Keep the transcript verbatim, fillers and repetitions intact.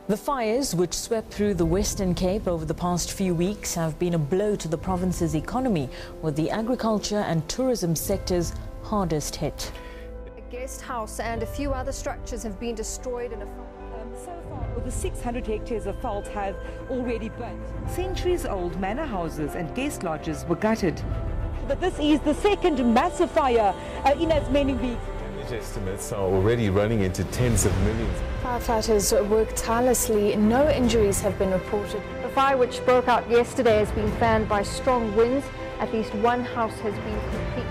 The fires which swept through the Western Cape over the past few weeks have been a blow to the province's economy, with the agriculture and tourism sectors hardest hit. A guest house and a few other structures have been destroyed in a Um, so far, over six hundred hectares of veldt have already burnt. Centuries-old manor houses and guest lodges were gutted. But this is the second massive fire uh, in as many weeks. Damage estimates are already running into tens of millions. Firefighters work tirelessly. No injuries have been reported. The fire, which broke out yesterday, has been fanned by strong winds. At least one house has been completely